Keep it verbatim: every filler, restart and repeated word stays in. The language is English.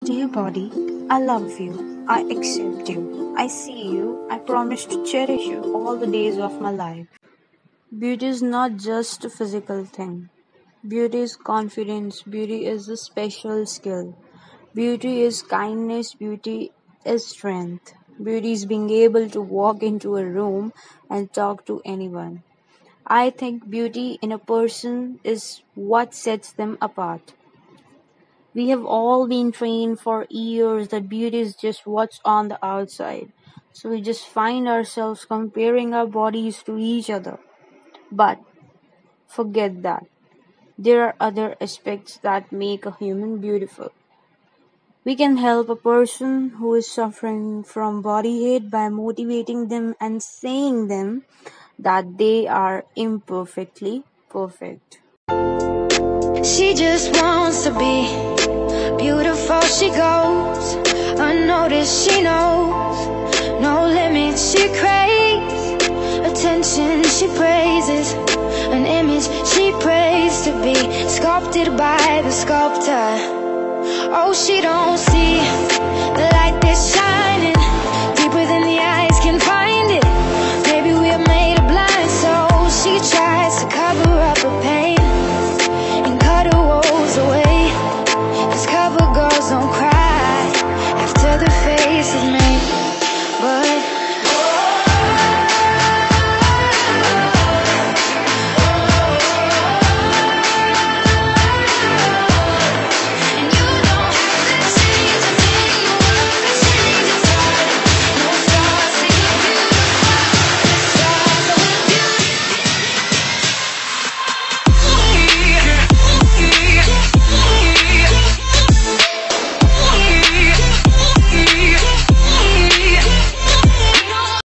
Dear body, I love you. I accept you. I see you. I promise to cherish you all the days of my life. Beauty is not just a physical thing. Beauty is confidence. Beauty is a special skill. Beauty is kindness. Beauty is strength. Beauty is being able to walk into a room and talk to anyone. I think beauty in a person is what sets them apart. We have all been trained for years that beauty is just what's on the outside. So we just find ourselves comparing our bodies to each other. But forget that. There are other aspects that make a human beautiful. We can help a person who is suffering from body hate by motivating them and saying them that they are imperfectly perfect. She just wants to be beautiful. She goes unnoticed. She knows no limits. She craves attention. She praises an image she prays to be sculpted by the sculptor. Oh, she don't see the light that's shining deeper than the eyes can find it. Maybe we're made of blind, so she tries to cover up her pain and cut her woes away. 'Cause cover girls don't cry after the face is made.